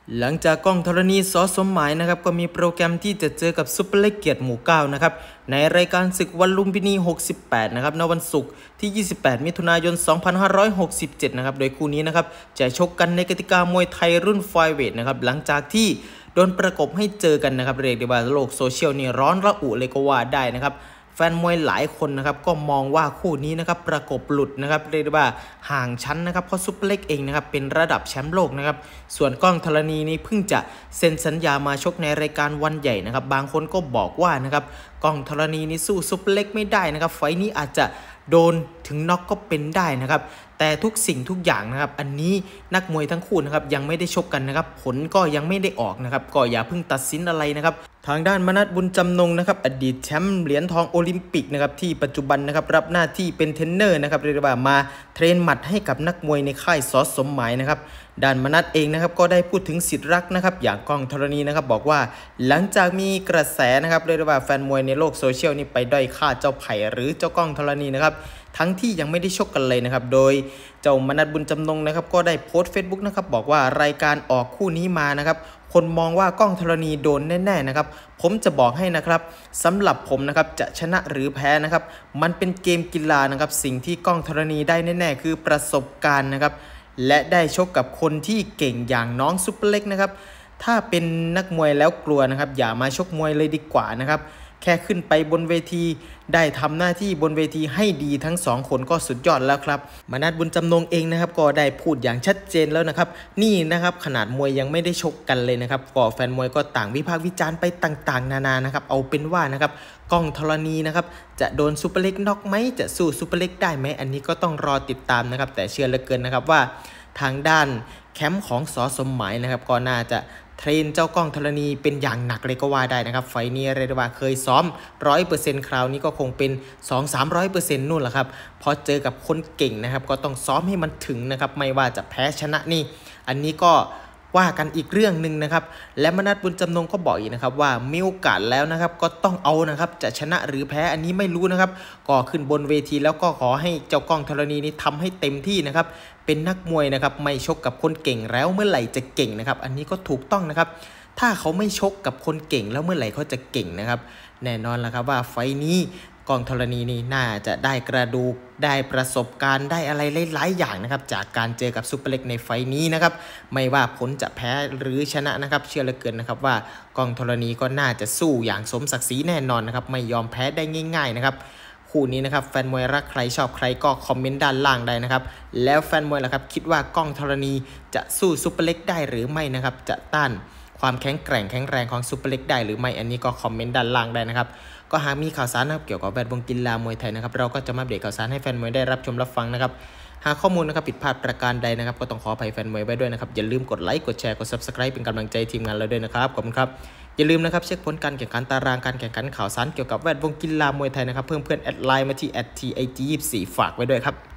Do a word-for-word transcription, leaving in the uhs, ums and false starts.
หลังจากกล้องธรณีสอสมหมายนะครับก็มีโปรแกรมที่จะเจอกับซุปเปอร์เล็กเกียรติหมู่เก้านะครับในรายการศึกวันลุมพินีหกสิบแปดนะครับในวันศุกร์ที่ยี่สิบแปดมิถุนายนสองพันห้าร้อยหกสิบเจ็ดนะครับโดยคู่นี้นะครับจะชกกันในกติกามวยไทยรุ่นไฟเวทนะครับหลังจากที่โดนประกบให้เจอกันนะครับเรียกได้ว่าโลกโซเชียลนี่ร้อนระอุเลยก็ว่าได้นะครับแฟนมวยหลายคนนะครับก็มองว่าคู่นี้นะครับประกบหลุดนะครับเรียกได้ว่าห่างชั้นนะครับเพราะซุปเปอร์เล็กเองนะครับเป็นระดับแชมป์โลกนะครับส่วนกล้องธรณีนี่เพิ่งจะเซ็นสัญญามาชกในรายการวันใหญ่นะครับบางคนก็บอกว่านะครับกล้องธรณีนี่สู้ซุปเปอร์เล็กไม่ได้นะครับไฟนี้อาจจะโดนถึงน็อกก็เป็นได้นะครับแต่ทุกสิ่งทุกอย่างนะครับอันนี้นักมวยทั้งคู่นะครับยังไม่ได้ชกกันนะครับผลก็ยังไม่ได้ออกนะครับก็อย่าเพิ่งตัดสินอะไรนะครับทางด้านมนัสบุญจำนงนะครับอดีตแชมป์เหรียญทองโอลิมปิกนะครับที่ปัจจุบันนะครับรับหน้าที่เป็นเทรนเนอร์นะครับเรียกว่ามาเทรนหมัดให้กับนักมวยในค่ายสอสมหมายนะครับด้านมนัสเองนะครับก็ได้พูดถึงสิทธิ์รักนะครับอย่างกล้องธรณีนะครับบอกว่าหลังจากมีกระแสนะครับเรียกว่าแฟนมวยในโลกโซเชียลนี่ไปด้อยค่าเจ้าไผ่หรือเจ้ากล้องธรณีนะครับทั้งที่ยังไม่ได้ชกกันเลยนะครับโดยเจ้ามนัสบุญจำนงนะครับก็ได้โพสต์ เฟซบุ๊ก นะครับบอกว่ารายการออกคู่นี้มานะครับคนมองว่ากล้องธรณีโดนแน่ๆนะครับผมจะบอกให้นะครับสำหรับผมนะครับจะชนะหรือแพ้นะครับมันเป็นเกมกีฬานะครับสิ่งที่กล้องธรณีได้แน่ๆคือประสบการณ์นะครับและได้ชกกับคนที่เก่งอย่างน้องซุปเปอร์เล็กนะครับถ้าเป็นนักมวยแล้วกลัวนะครับอย่ามาชกมวยเลยดีกว่านะครับแค่ขึ้นไปบนเวทีได้ทำหน้าที่บนเวทีให้ดีทั้งสองคนก็สุดยอดแล้วครับมนัสบุญจำนงเองนะครับก็ได้พูดอย่างชัดเจนแล้วนะครับนี่นะครับขนาดมวยยังไม่ได้ชกกันเลยนะครับก็แฟนมวยก็ต่างวิพากษ์วิจารณ์ไปต่างๆนานานะครับเอาเป็นว่านะครับกล้องธรณีนะครับจะโดนซุปเปอร์เล็กน็อกไหมจะสู้ซุปเปอร์เล็กได้ไหมอันนี้ก็ต้องรอติดตามนะครับแต่เชื่อเหลือเกินนะครับว่าทางด้านแคมป์ของสอสมหมายนะครับก็น่าจะเทรนเจ้ากล้องธรณีเป็นอย่างหนักเลยก็ว่าได้นะครับไฟนี้เรียกได้ว่าเคยซ้อม ร้อยเปอร์เซ็นต์ คราวนี้ก็คงเป็น สองถึงสามร้อยเปอร์เซ็นต์ นู่นแหละครับพอเจอกับคนเก่งนะครับก็ต้องซ้อมให้มันถึงนะครับไม่ว่าจะแพ้ชนะนี่อันนี้ก็ว่ากันอีกเรื่องหนึ่งนะครับและมนัสบุญจำนงก็บอกอีกนะครับว่ามีโอกาสแล้วนะครับก็ต้องเอานะครับจะชนะหรือแพ้อันนี้ไม่รู้นะครับก็ขึ้นบนเวทีแล้วก็ขอให้เจ้ากล้องธรณีนี้ทำให้เต็มที่นะครับเป็นนักมวยนะครับไม่ชกกับคนเก่งแล้วเมื่อไหร่จะเก่งนะครับอันนี้ก็ถูกต้องนะครับถ้าเขาไม่ชกกับคนเก่งแล้วเมื่อไหร่เขาจะเก่งนะครับแน่นอนแล้วครับว่าไฟนี้กล้องธรณีนี่น่าจะได้กระดูกได้ประสบการณ์ได้อะไรหลายๆอย่างนะครับจากการเจอกับซุปเปอร์เล็กในไฟนี้นะครับไม่ว่าผลจะแพ้หรือชนะนะครับเชื่อเหลือเกินนะครับว่ากล้องธรณีก็น่าจะสู้อย่างสมศักดิ์ศรีแน่นอนนะครับไม่ยอมแพ้ได้ง่ายๆนะครับคู่นี้นะครับแฟนมวยรักใครชอบใครก็คอมเมนต์ด้านล่างได้นะครับแล้วแฟนมวยล่ะครับคิดว่ากล้องธรณีจะสู้ซุปเปอร์เล็กได้หรือไม่นะครับจะต้านความแข็งแกร่งแข็งแรงของซุปเปอร์เล็กได้หรือไม่อันนี้ก็คอมเมนต์ด้านล่างได้นะครับก็หากมีข่าวสารนะครับเกี่ยวกับแวดวงกีฬามวยไทยนะครับเราก็จะมาอัปเดตข่าวสารให้แฟนมวยได้รับชมรับฟังนะครับหากข้อมูลนะครับผิดพลาดประการใดนะครับก็ต้องขออภัยแฟนมวยไว้ด้วยนะครับอย่าลืมกดไลค์กดแชร์กด ซับสไครบ์ เป็นกำลังใจทีมงานเราด้วยนะครับขอบคุณครับอย่าลืมนะครับเช็คผลการแข่งขันตารางการแข่งขันข่าวสารเกี่ยวกับแวดวงกีฬามวยไทยนะครับเพิ่มเพื่อนแอดไลน์มาที่ แอท ที ไอ จี ยี่สิบสี่ ฝากไว้ด้วยครับ